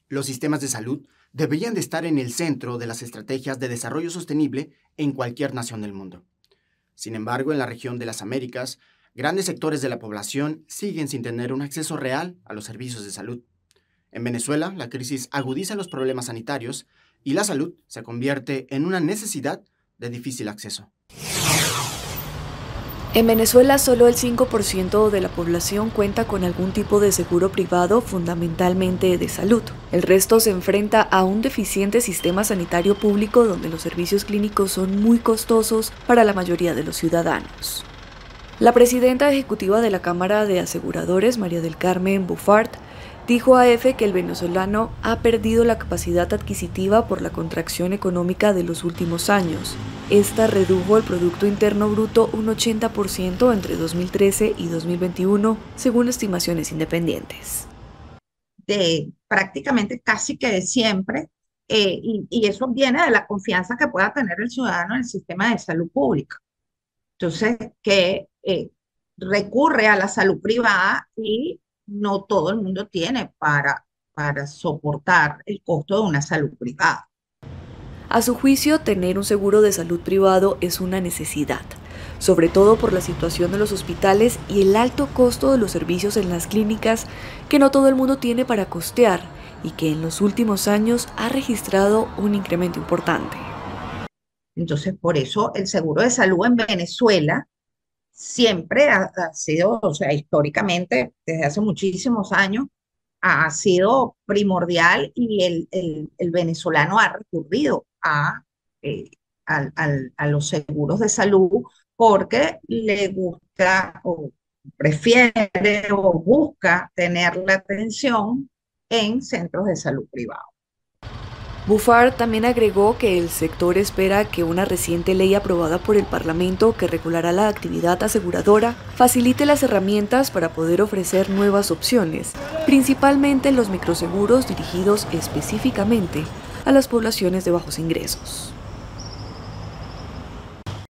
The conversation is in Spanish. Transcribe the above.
Los sistemas de salud deberían de estar en el centro de las estrategias de desarrollo sostenible en cualquier nación del mundo. Sin embargo, en la región de las Américas, grandes sectores de la población siguen sin tener un acceso real a los servicios de salud. En Venezuela, la crisis agudiza los problemas sanitarios y la salud se convierte en una necesidad de difícil acceso. En Venezuela, solo el 5% de la población cuenta con algún tipo de seguro privado, fundamentalmente de salud. El resto se enfrenta a un deficiente sistema sanitario público donde los servicios clínicos son muy costosos para la mayoría de los ciudadanos. La presidenta ejecutiva de la Cámara de Aseguradores, María del Carmen Bufart, dijo a EFE que el venezolano ha perdido la capacidad adquisitiva por la contracción económica de los últimos años. Esta redujo el Producto Interno Bruto un 80% entre 2013 y 2021, según estimaciones independientes. De prácticamente casi que de siempre, y eso viene de la confianza que pueda tener el ciudadano en el sistema de salud pública. Entonces, que recurre a la salud privada y no todo el mundo tiene para soportar el costo de una salud privada. A su juicio, tener un seguro de salud privado es una necesidad, sobre todo por la situación de los hospitales y el alto costo de los servicios en las clínicas que no todo el mundo tiene para costear y que en los últimos años ha registrado un incremento importante. Entonces, por eso el seguro de salud en Venezuela siempre ha sido, o sea, históricamente, desde hace muchísimos años, ha sido primordial y el venezolano ha recurrido a los seguros de salud porque le gusta o prefiere o busca tener la atención en centros de salud privados. Bufart también agregó que el sector espera que una reciente ley aprobada por el Parlamento que regulará la actividad aseguradora facilite las herramientas para poder ofrecer nuevas opciones, principalmente los microseguros dirigidos específicamente a las poblaciones de bajos ingresos.